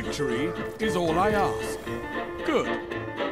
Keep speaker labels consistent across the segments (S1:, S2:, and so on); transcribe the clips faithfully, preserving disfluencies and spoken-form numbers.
S1: Victory is all I ask. Good.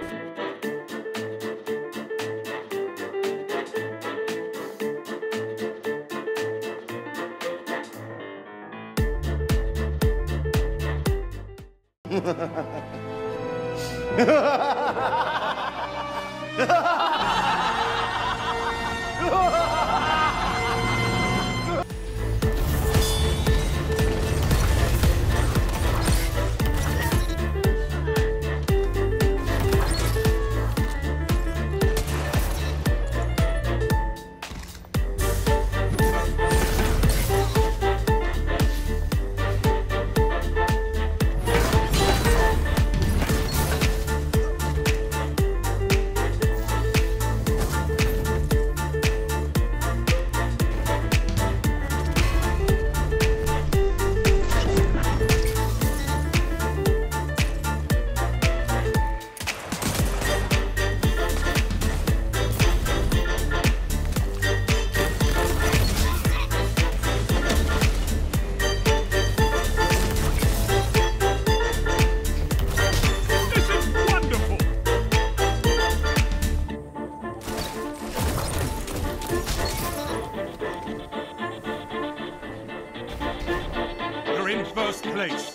S1: In first place.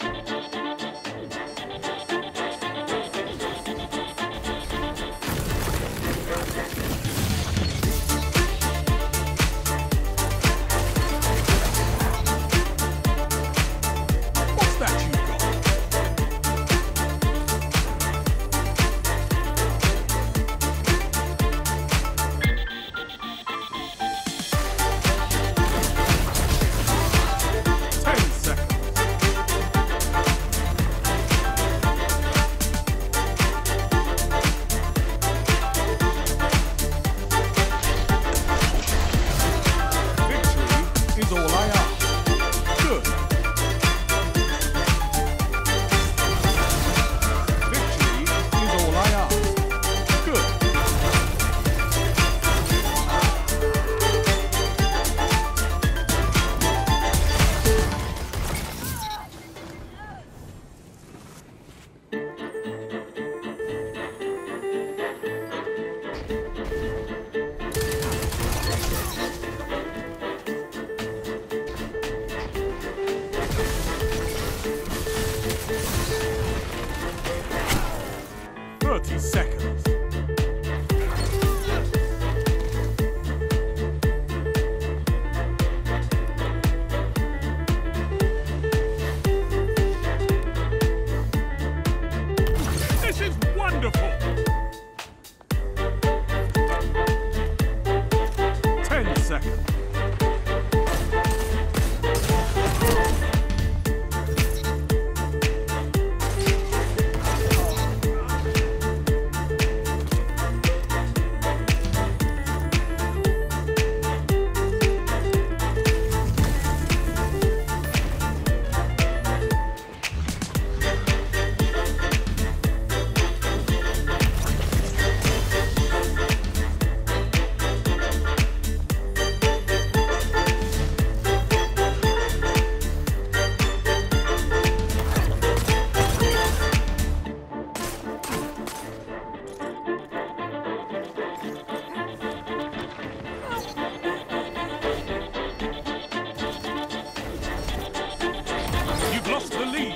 S1: What's that you got? Ten seconds. Is all I ask. Good. Victory is all I ask. Good. Thirty seconds. This is wonderful. Ten seconds. Lost the lead.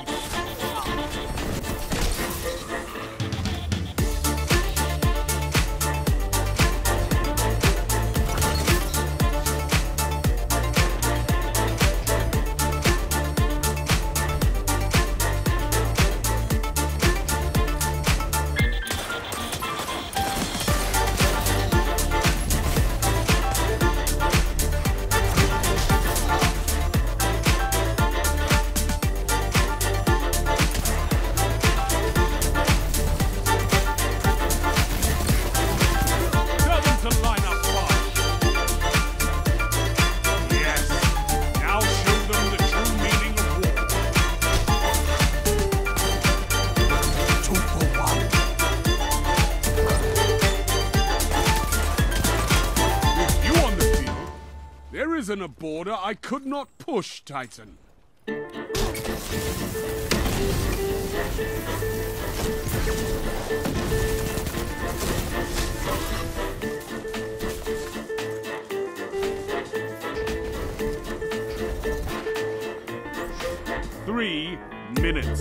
S1: isn't a border I could not push, Titan. Three minutes.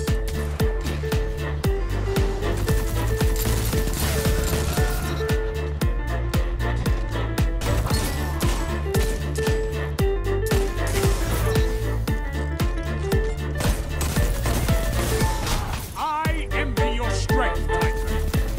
S1: I envy your strength, Titan.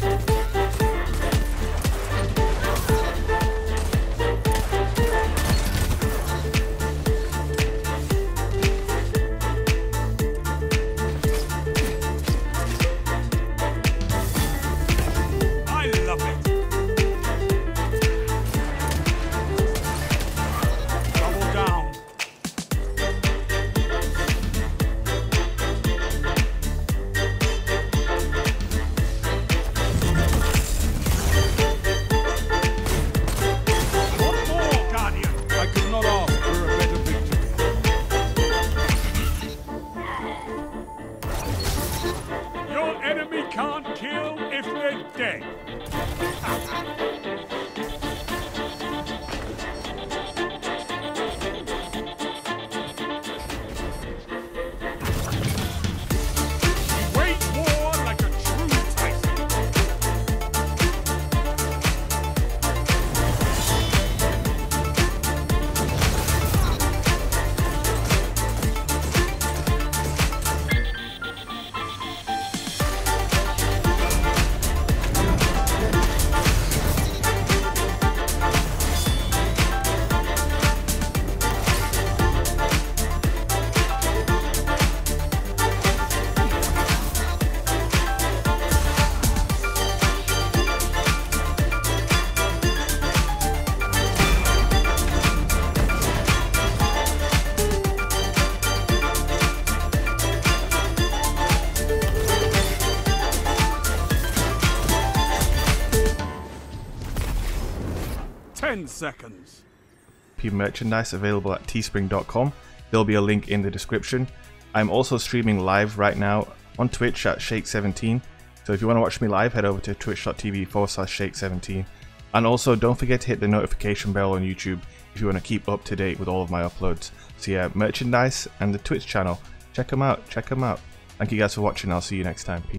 S1: Can't kill if they're dead. Wage war like a true Titan. Ten seconds.
S2: Merchandise available at teespring dot com. There'll be a link in the description. I'm also streaming live right now on Twitch at Shake seventeen. So if you want to watch me live, head over to twitch.tv forward slash Shake seventeen. And also don't forget to hit the notification bell on YouTube if you want to keep up to date with all of my uploads. So yeah, merchandise and the Twitch channel. Check them out. Check them out. Thank you guys for watching. I'll see you next time. Peace.